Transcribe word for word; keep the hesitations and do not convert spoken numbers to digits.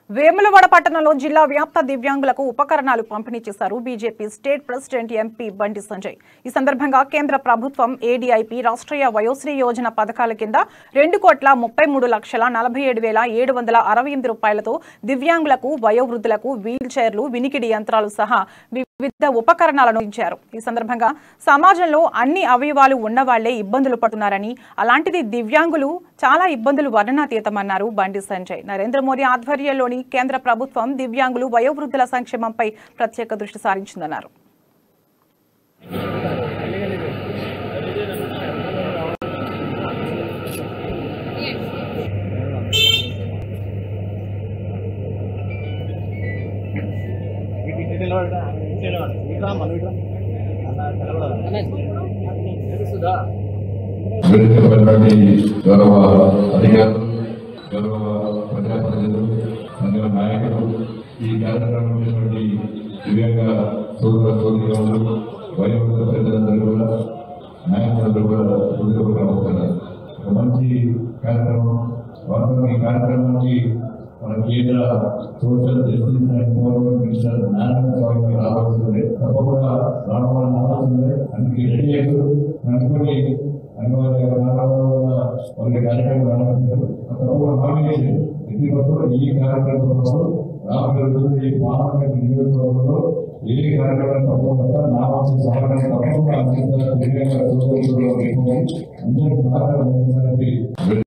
వేములవాడ పట్టణంలో జిల్లా వ్యాప్త దివ్యాంగులకు ఉపకరణాలు పంపిణీ చేశారు BJP state president MP Bandi Sanjay. ఈ సందర్భంగా కేంద్ర ప్రభుత్వం ఏడీఐపీ రాష్ట్రీయ వయోశ్రీ యోజన పథకాల కింద రెండు కోట్ల ముప్పై మూడు లక్షల నలభై ఏడు వేల ఏడు వందల అరవై ఎనిమిది రూపాయలతో దివ్యాంగులకు, వయోవృద్ధులకు వీల్ చైర్లు, వినికిడి యంత్రాలు సహా వివిధ ఉపకరణాలను ఇచ్చారు. ఈ సందర్భంగా సమాజంలో అన్ని అవయవాలు ఉన్నవాళ్లే ఇబ్బందులు పడుతున్నారని, అలాంటిది దివ్యాంగులు చాలా ఇబ్బందులు వర్ణనాతీతమన్నారు బండి సంజయ్. నరేంద్ర మోదీ ఆధ్వర్యంలోని కేంద్ర ప్రభుత్వం దివ్యాంగులు, వయోవృద్ధుల సంక్షేమంపై ప్రత్యేక దృష్టి సారించిందన్నారు. గౌరవ అధికారులు, గౌరవ ప్రజాప్రతినిధులు, సంఘ నాయకులు, ఈ కార్యక్రమంలోని దివ్యాంగ సోదర సోదరులు, వయోవృద్ధ పెద్దలందరూ కూడా, నాయకులందరూ కూడా హృదయపూర్వకంగా వస్తున్నారు. ఒక మంచి కార్యక్రమం. వాస్తవం ఈ కార్యక్రమానికి మన కేంద్ర social justice and government minister Narayana Swamy రావాల్సిందే, తప్పకుండా రావడం రావాల్సిందే. అందుకే రెడీ అయ్యారు అనుకుని అనివార్య కారణాల వల్ల వాళ్ళ కార్యక్రమం రావాల్సింది. తప్పకుండా హామీ చేశారు. ప్రతి ఒక్కరు ఈ కార్యక్రమంలో రాబోయే పార్లమెంట్ నియోజకవర్గంలో ఏ కార్యక్రమం తప్పకుండా నా వంతు సహకారం తప్పకుండా అందించాలని అందరూ సహకారం